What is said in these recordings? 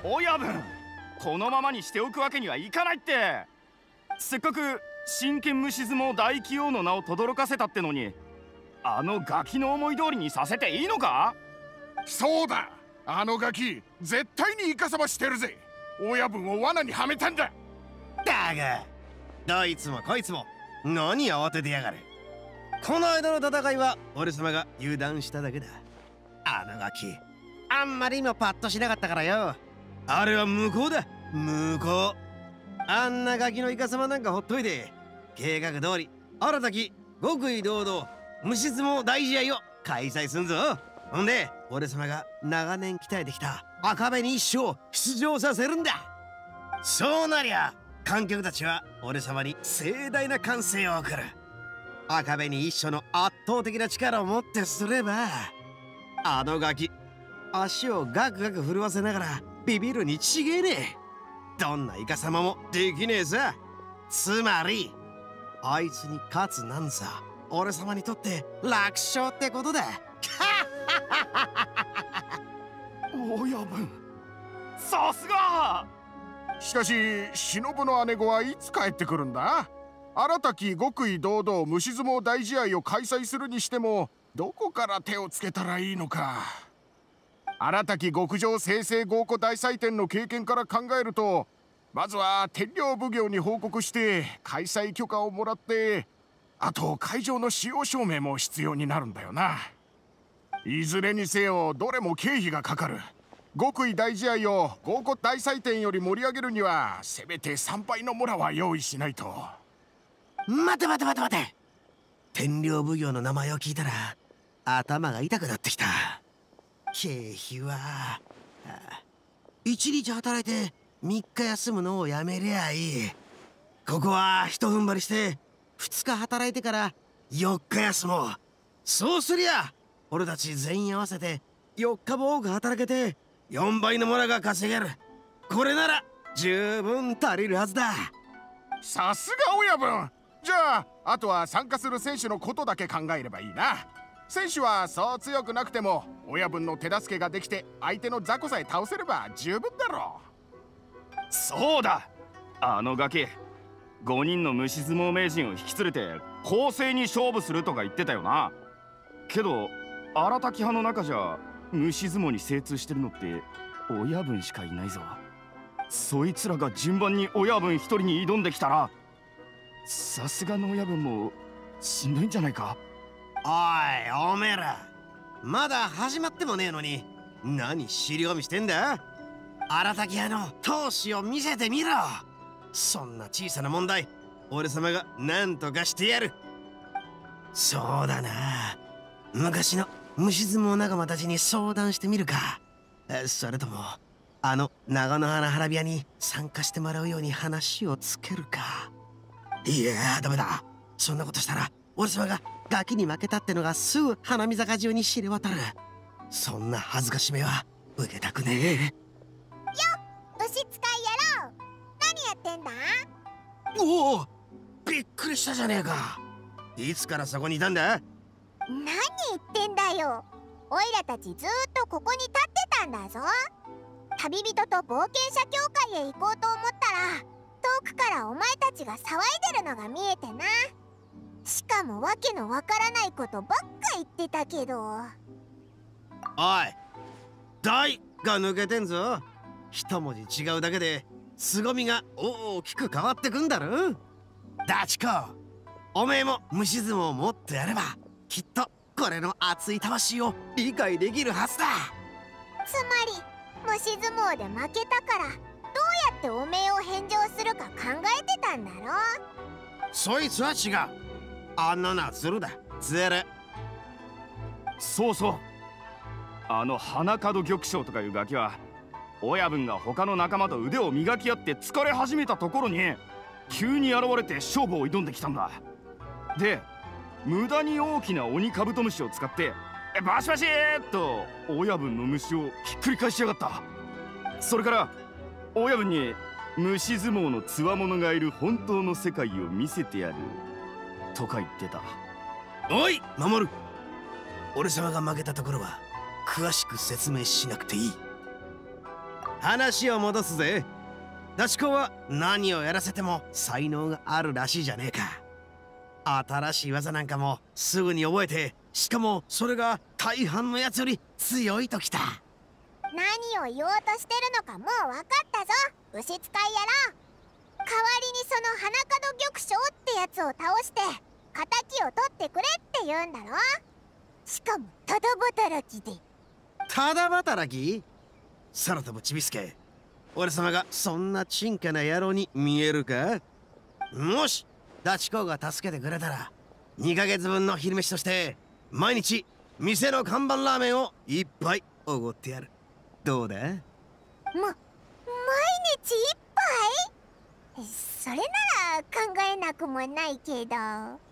親分、このままにしておくわけにはいかないって。せっかく真剣虫相撲大器王の名を轟かせたってのに、あのガキの思い通りにさせていいのか？ そうだ、あのガキ絶対にイカサマしてるぜ。親分を罠にはめたんだ。 だがどいつもこいつも何慌ててやがる。この間の戦いは俺様が油断しただけだ。あのガキあんまり今パッとしなかったからよ。あれは向こうだ、向こう。あんなガキのイカサマなんかほっといて、計画通り新たき極意堂々虫相撲大試合を開催すんぞ。ほんで俺様が長年鍛えてきた赤紅一生出場させるんだ。そうなりゃ観客たちは俺様に盛大な歓声を送る。赤紅一生の圧倒的な力をもってすれば、あのガキ足をガクガク震わせながらビビるに違えねえ。どんなイカ様もできねえさ。つまりあいつに勝つなんざ俺様にとって楽勝ってことだ。 親分、さすが。 しかし忍の姉子はいつ帰ってくるんだ？新たき極意堂々虫相撲大試合を開催するにしてもどこから手をつけたらいいのか。新たき極上正々豪華大祭典の経験から考えると、まずは天領奉行に報告して開催許可をもらって、あと会場の使用証明も必要になるんだよな。いずれにせよどれも経費がかかる。極意大試合を豪華大祭典より盛り上げるにはせめて参拝のモラは用意しないと。 待て待て待て待て。天領奉行の名前を聞いたら頭が痛くなってきた。経費は一日働いて3日休むのをやめりゃいい。ここはひと踏ん張りして2日働いてから4日休もう。そうすりゃ俺たち全員合わせて4日も多く働けて4倍のモラが稼げる。これなら十分足りるはずだ。 さすが親分。じゃああとは参加する選手のことだけ考えればいいな。選手はそう強くなくても親分の手助けができて相手の雑魚さえ倒せれば十分だろう。 そうだ、あのガキ5人の虫相撲名人を引き連れて公正に勝負するとか言ってたよな。けど荒滝派の中じゃ虫相撲に精通してるのって親分しかいないぞ。そいつらが順番に親分一人に挑んできたら、さすがの親分もしんどいんじゃないか。 おいおめえら、まだ始まってもねえのに何尻込みしてんだ。荒滝屋の闘志を見せてみろ。そんな小さな問題俺様が何とかしてやる。そうだな、昔の虫相撲仲間たちに相談してみるか。それともあの長野花花火屋に参加してもらうように話をつけるか。いやダメだ。そんなことしたら俺様がガキに負けたってのがすぐ花見坂中に知れ渡る。そんな恥ずかしめは受けたくねえ。よっ、牛使い野郎、何やってんだ？ おお、びっくりしたじゃねえか。いつからそこにいたんだ？ 何言ってんだよ。おいらたちずーっとここに立ってたんだぞ。旅人と冒険者協会へ行こうと思ったら遠くからお前たちが騒いでるのが見えてな。しかもわけのわからないことばっか言ってたけど。おい、 大が抜けてんぞ。一文字違うだけで凄みが大きく変わってくんだろ。ダチコ、おめえも虫相撲をもっとやればきっとこれの熱い魂を理解できるはずだ。 つまり虫相撲で負けたからどうやっておめえを返上するか考えてたんだろ。 そいつは違う。あんなのはズルだ、ズル。 そうそう、あの花門玉将とかいうガキは親分が他の仲間と腕を磨き合って疲れ始めたところに急に現れて勝負を挑んできたんだ。で無駄に大きな鬼カブトムシを使ってバシバシーっと親分の虫をひっくり返しやがった。それから親分に虫相撲のつわものがいる本当の世界を見せてやるとか言ってた。 おい守る、俺様が負けたところは詳しく説明しなくていい。 話を戻すぜ。ダチ公は何をやらせても才能があるらしいじゃねえか。新しい技なんかもすぐに覚えて、しかもそれが大半のやつより強いときた。 何を言おうとしてるのかもう分かったぞ、牛使い野郎。代わりにその花門玉将ってやつを倒して敵を取ってくれって言うんだろ。しかもただ働きで。 ただ働き？空飛ぶちびすけ、俺様がそんなちんかな野郎に見えるか？もしダチ公が助けてくれたら2ヶ月分の昼飯として毎日店の看板ラーメンを一杯おごってやる。どうだ？ 毎日一杯？それなら考えなくもないけど。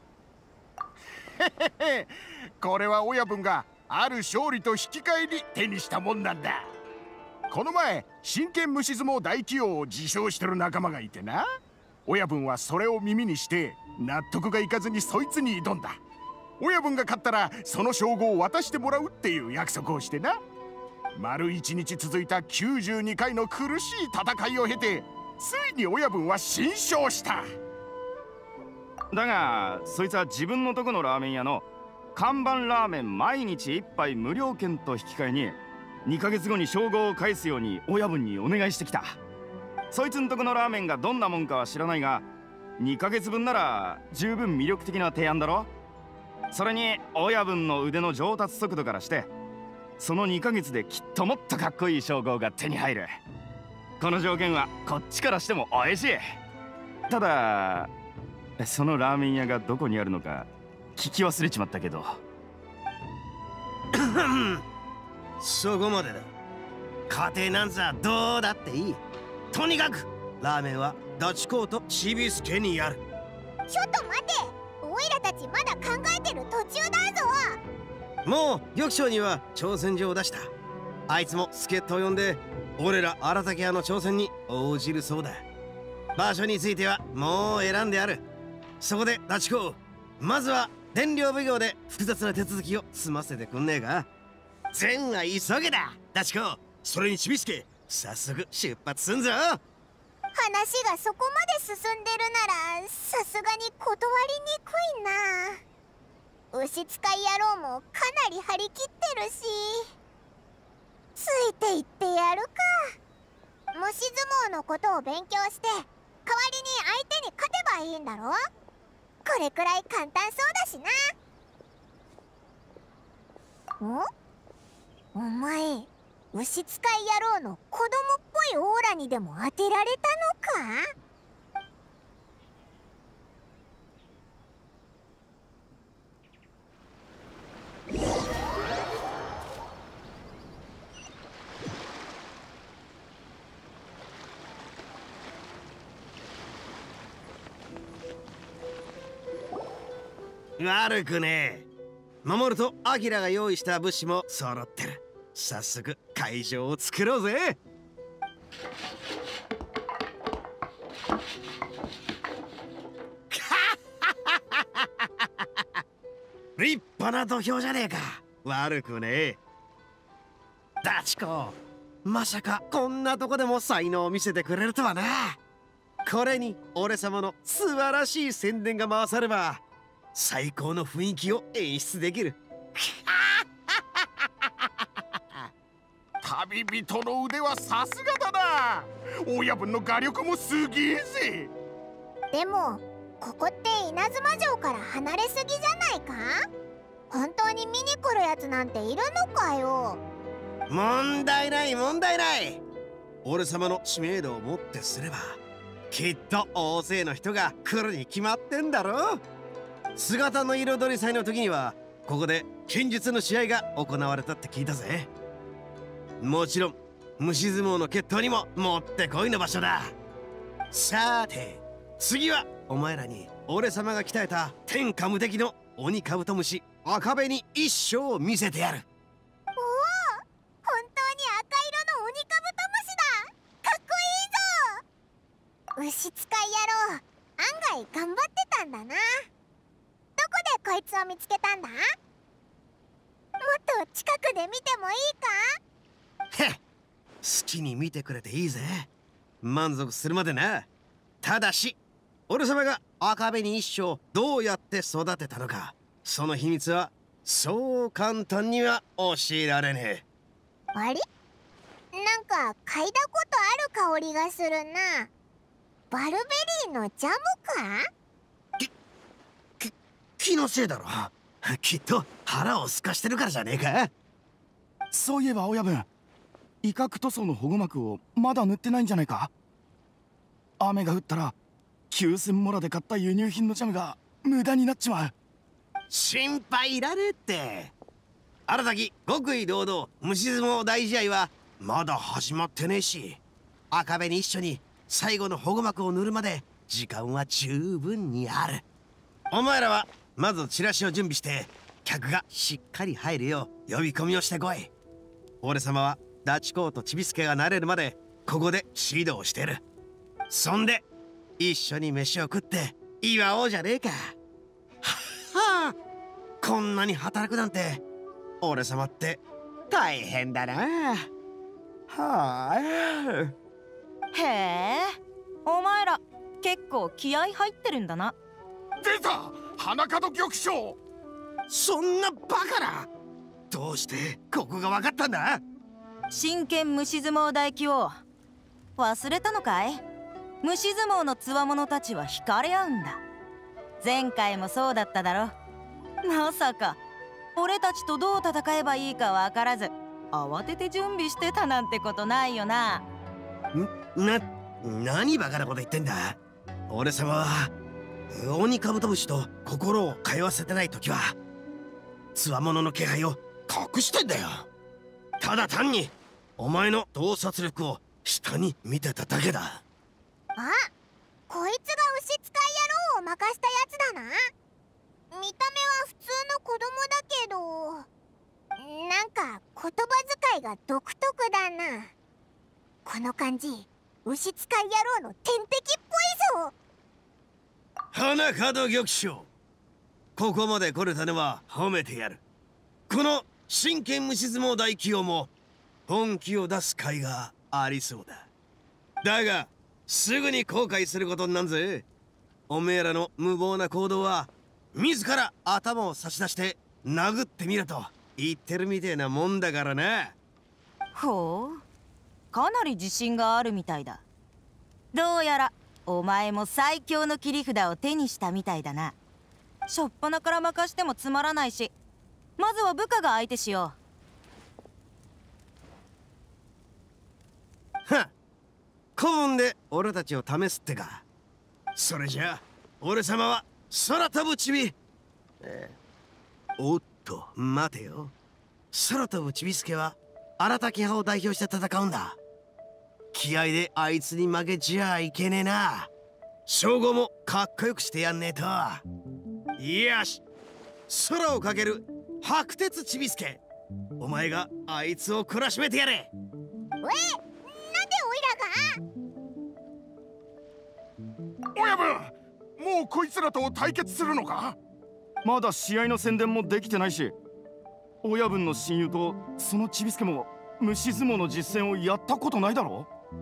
これは親分がある勝利と引き換えに手にしたもんなんだ。この前真剣虫相撲大器王を自称してる仲間がいてな、親分はそれを耳にして納得がいかずにそいつに挑んだ。親分が勝ったらその称号を渡してもらうっていう約束をしてな。丸1日続いた92回の苦しい戦いを経て、ついに親分は新勝した。 だがそいつは自分のとこのラーメン屋の看板ラーメン毎日一杯無料券と引き換えに2ヶ月後に称号を返すように親分にお願いしてきた。そいつんとこのラーメンがどんなもんかは知らないが、2ヶ月分なら十分魅力的な提案だろ。それに親分の腕の上達速度からしてその2ヶ月できっともっとかっこいい称号が手に入る。この条件はこっちからしてもおいしい。ただそのラーメン屋がどこにあるのか聞き忘れちまったけど。 そこまでだ。家庭なんざどうだっていい。とにかくラーメンはダチ公とちびすけにある。 ちょっと待て、おいらたちまだ考えてる途中だぞ。 もう玉将には挑戦状を出した。あいつも助っ人を呼んで俺ら荒竹屋の挑戦に応じるそうだ。場所についてはもう選んである。そこでダチ公、まずは伝領奉行で複雑な手続きを済ませてくんねえか？善は急げだダチ公。それにちびすけ、早速出発すんぞ。 話がそこまで進んでるならさすがに断りにくいな。牛使い野郎もかなり張り切ってるし、ついていってやるか。虫相撲のことを勉強して代わりに相手に勝てばいいんだろ。これくらい簡単そうだしな。お前牛使い野郎の子供っぽいオーラにでも当てられたのか？ 悪くねえ。守とアキラが用意した物資も揃ってる。早速会場を作ろうぜ。立派な土俵じゃねえか。悪くねえ。ダチ公、まさかこんなとこでも才能を見せてくれるとはな。これに俺様の素晴らしい宣伝が回されば最高の雰囲気を演出できる。 旅人の腕はさすがだな。親分の画力もすげえぜ。 でもここって稲妻城から離れすぎじゃないか？本当に見に来るやつなんているのかよ。 問題ない問題ない。俺様の知名度をもってすればきっと大勢の人が来るに決まってんだろ。姿の彩り祭の時にはここで剣術の試合が行われたって聞いたぜ。もちろん虫相撲の決闘にももってこいの場所だ。さて次はお前らに俺様が鍛えた天下無敵の鬼カブトムシ赤べに一生を見せてやる。 おお、本当に赤色の鬼カブトムシだ。かっこいいぞ。牛使い野郎、案外頑張ってたんだな。どこでこいつを見つけたんだ？もっと近くで見てもいいか？ へっ、 きに見てくれていいぜ。満足するまでな。ただし俺様が赤紅一生どうやって育てたのか、その秘密はそう簡単には教えられねえ。 あれ、なんか嗅いだことある香りがするな。バルベリーのジャムか？ 気のせいだろ。きっと腹を空かしてるからじゃねえか。 そういえば親分、威嚇塗装の保護膜をまだ塗ってないんじゃないか。雨が降ったら9000モラで買った輸入品のジャムが無駄になっちまう。 心配いらねえって。新たき極意堂々虫相撲大試合はまだ始まってねえし、赤紅一緒に最後の保護膜を塗るまで時間は十分にある。お前らはまずチラシを準備して客がしっかり入るよう呼び込みをしてこい。俺様はダチ公とちびすけが慣れるまでここで指導してる。そんで一緒に飯を食って祝おうじゃねえか。はあ、こんなに働くなんて俺様って大変だな。はあ。 へえ、お前ら結構気合入ってるんだな。 出た花門玉将。 そんなバカな。どうしてここが分かったんだ。 真剣虫相撲大器を忘れたのかい。虫相撲のつわものたちは惹かれ合うんだ。前回もそうだっただろ。まさか俺たちとどう戦えばいいか分からず慌てて準備してたなんてことないよな。 何バカなこと言ってんだ。俺様は鬼カブトムシと心を通わせてない時はつわものの気配を隠してんだよ。ただ単にお前の洞察力を下に見てただけだ。 あ、こいつが牛使い野郎を任したやつだな。見た目は普通の子供だけど、なんか言葉遣いが独特だな。この感じ、牛使い野郎の天敵っぽいぞ。 花門玉将、ここまで来れたのは褒めてやる。この真剣虫相撲大器用も本気を出す甲斐がありそうだ。だがすぐに後悔することになんぜ。おめえらの無謀な行動は自ら頭を差し出して殴ってみろと言ってるみてえなもんだからな。 ほう、かなり自信があるみたいだ。どうやらお前も最強の切り札を手にしたみたいだな。しょっぱなから任してもつまらないし、まずは部下が相手しよう。はっ、顧問で俺たちを試すってか。それじゃあ俺様は空飛ぶチビ。おっと待てよ。空飛ぶチビスケは荒滝派を代表して戦うんだ。気合であいつに負けちゃいけねえな。称号もかっこよくしてやんねえと。よし、空をかける白鉄チビスケ、お前があいつを懲らしめてやれ。 なんでオイラが？ 親分、もうこいつらと対決するのか？ まだ試合の宣伝もできてないし、親分の親友とそのちびすけも虫相撲の実践をやったことないだろ。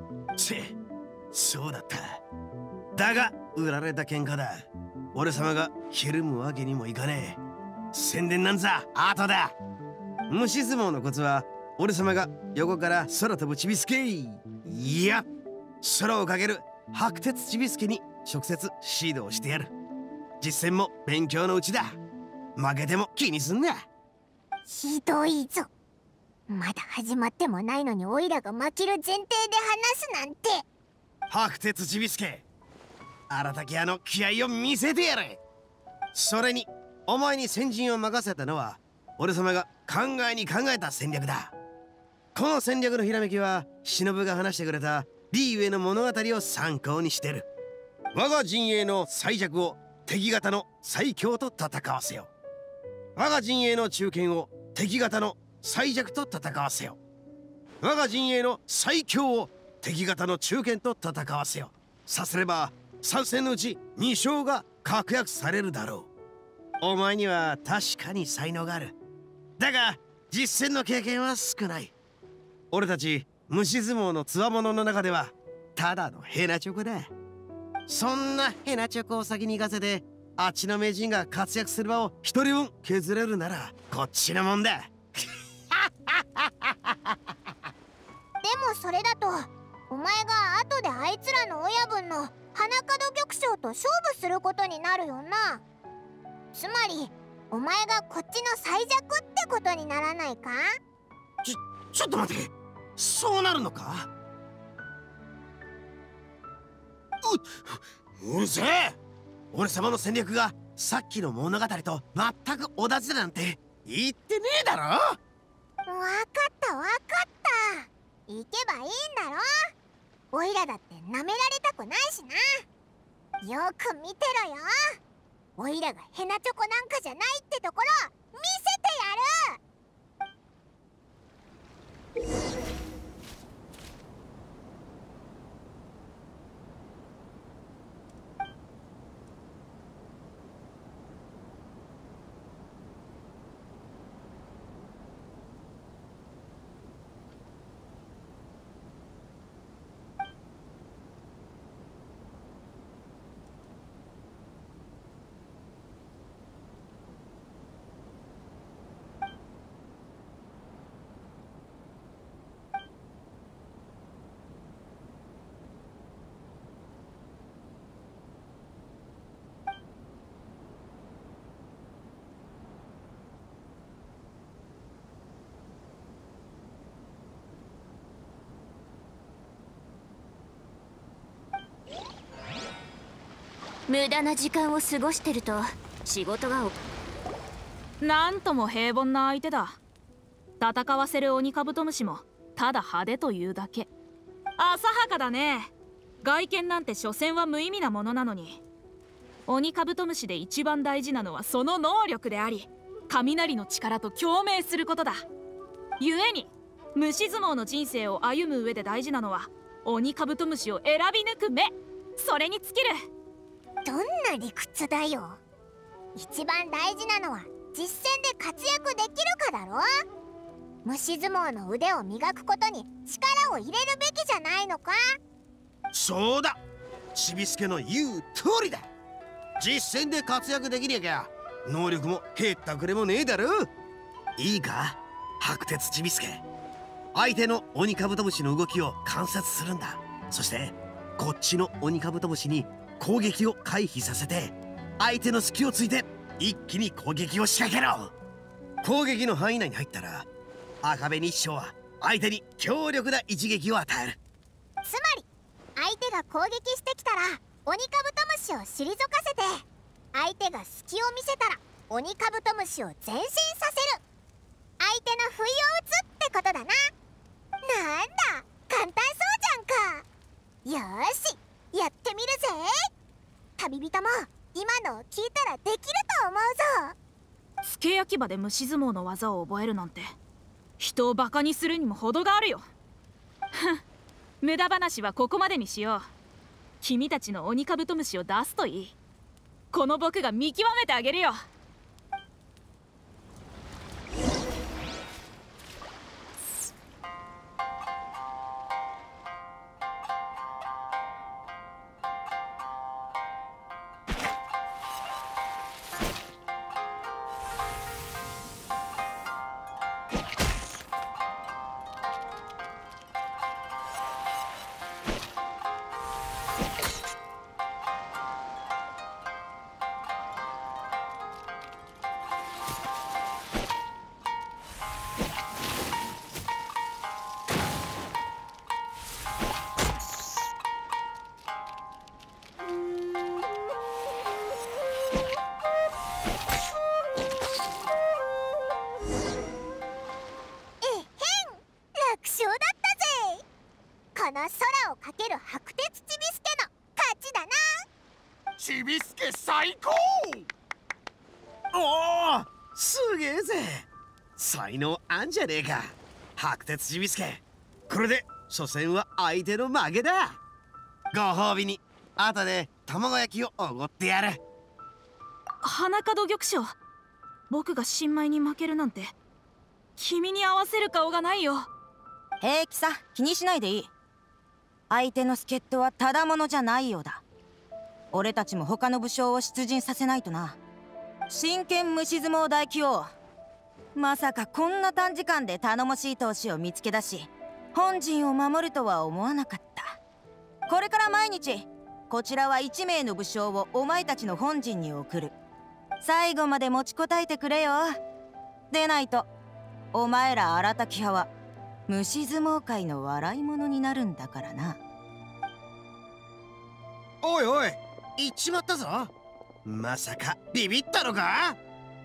そうだった。だが売られた喧嘩だ。俺様がひるむわけにもいかねえ。宣伝なんざ後だ。虫相撲のコツは俺様が横から空飛ぶちびすけ、いや空をかける白鉄ちびすけに直接指導してやる。実践も勉強のうちだ。負けても気にすんな。 ひどいぞ。まだ始まってもないのにオイラが負ける前提で話すなんて。 白鉄ちびすけ、荒滝屋の気合を見せてやれ。それにお前に先陣を任せたのは俺様が考えた戦略だ。この戦略のひらめきは忍が話してくれたリーウェイの物語を参考にしてる。我が陣営の最弱を敵方の最強と戦わせよ。我が陣営の中堅を敵方の最弱と戦わせよ。我が陣営の最強を敵方の中堅と戦わせよ。さすれば3戦のうち2勝が確約されるだろう。お前には確かに才能がある。だが実戦の経験は少ない。俺たち虫相撲の強者の中ではただのヘナチョコだ。そんなヘナチョコを先に行かせて、あっちの名人が活躍する場を一人分削れるならこっちのもんだ。 でもそれだとお前が後であいつらの親分の花門玉将と勝負することになるよな。つまりお前がこっちの最弱ってことにならないか？ ちょっと待て、そうなるのか？うるせえ！俺様の戦略がさっきの物語と全く同じだなんて言ってねえだろ。 わかったわかった。行けばいいんだろ。おいらだって舐められたくないしな。よく見てろよ。おいらがヘナチョコなんかじゃないってところ見せてやる。 無駄な時間を過ごしてると仕事がなんとも平凡な相手だ。戦わせる鬼カブトムシもただ派手というだけ。浅はかだね。外見なんて所詮は無意味なものなのに、鬼カブトムシで一番大事なのはその能力であり、雷の力と共鳴することだ。故に虫相撲の人生を歩む上で大事なのは鬼カブトムシを選び抜く目、それに尽きる。 どんな理屈だよ。一番大事なのは実戦で活躍できるかだろ。虫相撲の腕を磨くことに力を入れるべきじゃないのか？ そうだ、ちびすけの言う通りだ。実戦で活躍できなきゃ能力もへったくれもねえだろ。いいか白鉄ちびすけ、相手の鬼カブトムシの動きを観察するんだ。そしてこっちの鬼カブトムシに攻撃を回避させて、相手の隙をついて一気に攻撃を仕掛けろ。攻撃の範囲内に入ったら赤紅師匠は相手に強力な一撃を与える。 つまり相手が攻撃してきたら鬼カブトムシを退かせて、相手が隙を見せたら鬼カブトムシを前進させる。相手の不意を打つってことだな。なんだ簡単そうじゃんか。よーしやってみるぜ。旅人も今のを聞いたらできると思うぞ。 付け焼き場で虫相撲の技を覚えるなんて、人をバカにするにも程があるよ。ふん、無駄話はここまでにしよう。君たちの鬼カブトムシを出すといい。この僕が見極めてあげるよ。 この空をかける白鉄ちびすけの勝ちだな。 ちびすけ最高。 おお、すげえぜ。才能あんじゃねえか白鉄ちびすけ。これで初戦は相手の負けだ。ご褒美に後で卵焼きをおごってやる。 花門玉将、僕が新米に負けるなんて君に合わせる顔がないよ。 平気さ、気にしないでいい。相手の助っ人はただ者じゃないようだ。俺たちも他の武将を出陣させないとな。真剣虫相撲大王、まさかこんな短時間で頼もしい闘士を見つけ出し本陣を守るとは思わなかった。これから毎日こちらは1名の武将をお前たちの本陣に送る。最後まで持ちこたえてくれよ。でないとお前ら荒滝派は虫相撲界の笑い物になるんだからな。 おいおい、行っちまったぞ。まさかビビったのか？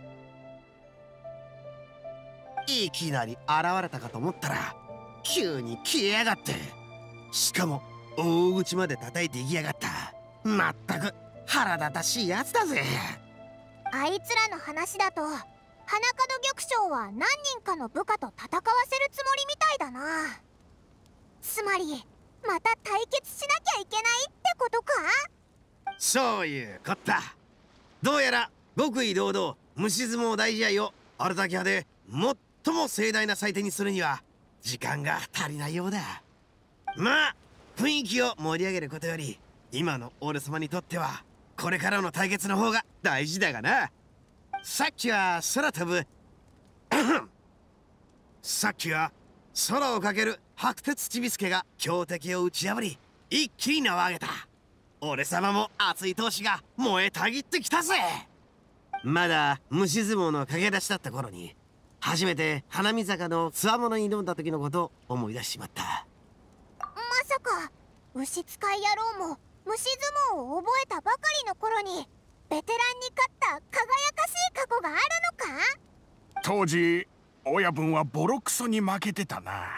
いきなり現れたかと思ったら急に消えやがって、しかも大口まで叩いていきやがった。まったく腹立たしいやつだぜ。 あいつらの話だと花門玉将は何人かの部下と戦わせるつもりみたいだな。つまりまた対決しなきゃいけないってことか？ そういうこった。どうやら極意堂々虫相撲大試合を荒滝派で最も盛大な祭典にするには時間が足りないようだ。まあ雰囲気を盛り上げることより今の俺様にとってはこれからの対決の方が大事だがな。さっきは空飛ぶさっきは空をかける白鉄ちびすけが強敵を打ち破り一気に名を上げた。俺様も熱い闘志が燃えたぎってきたぜ。まだ虫相撲の駆け出しだった頃に初めて花見坂のつわものに挑んだ時のことを思い出しまった。 まさか牛使い野郎も虫相撲を覚えたばかりの頃にベテランに勝った輝かしい過去があるのか？ 当時親分はボロクソに負けてたな。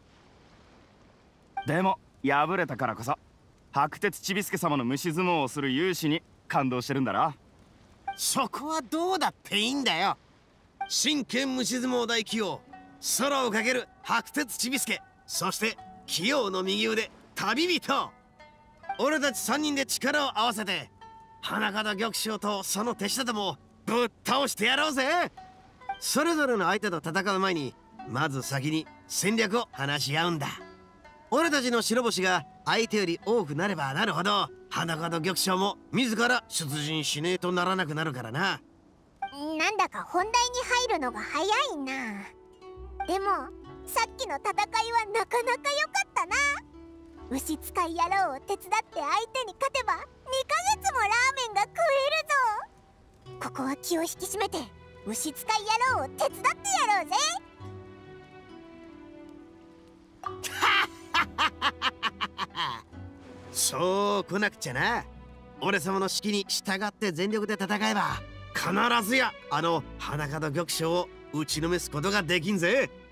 でも敗れたからこそ白鉄ちびすけ様の虫相撲をする勇姿に感動してるんだな。 そこはどうだっていいんだよ。真剣虫相撲大器用、空をかける白鉄ちびすけ、そして器用の右腕旅人。俺たち3人で力を合わせて花形玉将とその手下どもをぶっ倒してやろうぜ。それぞれの相手と戦う前にまず先に戦略を話し合うんだ。俺たちの白星が相手より多くなればなるほど花形玉将も自ら出陣しねえとならなくなるからな。 なんだか本題に入るのが早いな。でもさっきの戦いはなかなか良かったな。牛使い野郎を手伝って相手に勝てば2ヶ月もラーメンが食えるぞ。ここは気を引き締めて牛使い野郎を手伝ってやろうぜ。 そう来なくちゃな。俺様の指揮に従って全力で戦えば必ずやあの花形玉将を打ちのめすことができんぜ。